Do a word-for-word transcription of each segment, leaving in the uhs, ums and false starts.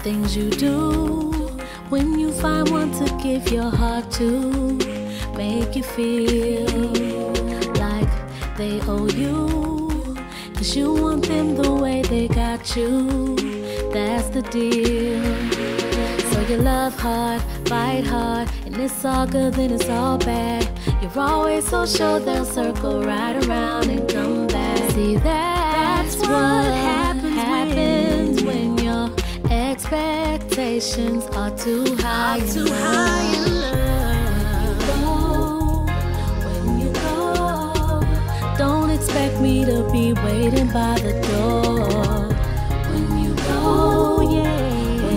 things you do when you find one to give your heart to, make you feel like they owe you, 'cause you want them the way they got you. That's the deal. So you love hard, fight hard, and it's all good, then it's all bad. You're always so sure they'll circle right around and come back. See, that's, that's what, what happens, happens when, when your expectations are too high, are too high in love. When you go, when you go, don't expect me to be waiting by the door. When you go, yeah.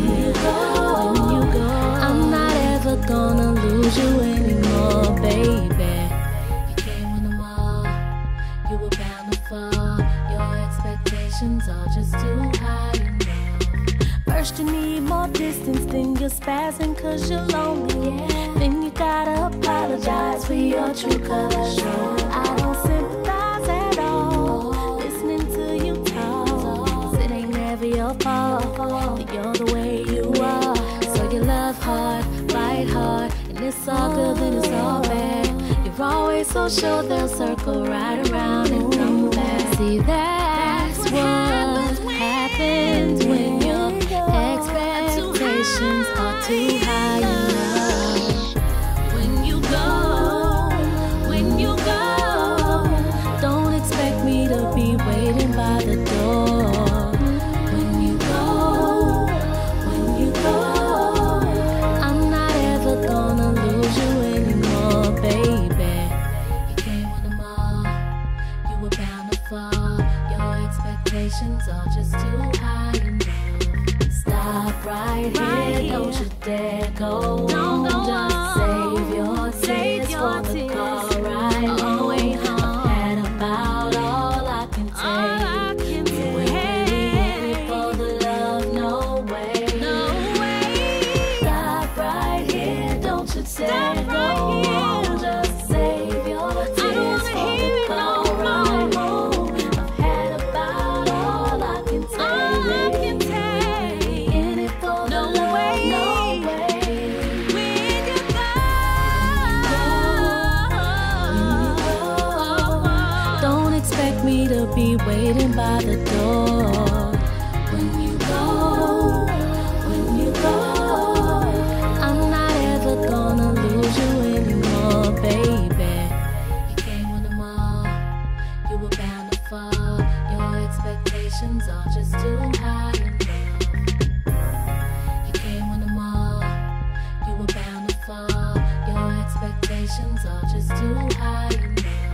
Gonna lose you anymore, baby. You came on the wall, you were bound to fall. Your expectations are just too high enough. First you need more distance, then you're spazzing 'cause you're lonely, yeah. Then you gotta apologize for your true colors. I don't sympathize at all, listening to you talk, 'cause it ain't never your fault that you're the way you are. So you love hard, fight hard, and it's all good, then it's all bad. You're always so sure they'll circle right around and come back. See, that's what happens when your expectations are too high in love. When you go, when you go, don't expect me to be waiting by the door. Are just too high enough. Stop right, right here, don't you dare go. No, no, just save your tears for the car ride on the way home. I've had about all I can take. All I can you ain't really in it for the love, no way. No way. Stop right here, don't you dare go. Right, just save your tears for the car ride home. Me to be waiting by the door. When you go, when you go, I'm not ever gonna lose you anymore, baby. You came on the mall, you were bound to fall. Your expectations are just too high enough. You came on the mall, you were bound to fall. Your expectations are just too high enough.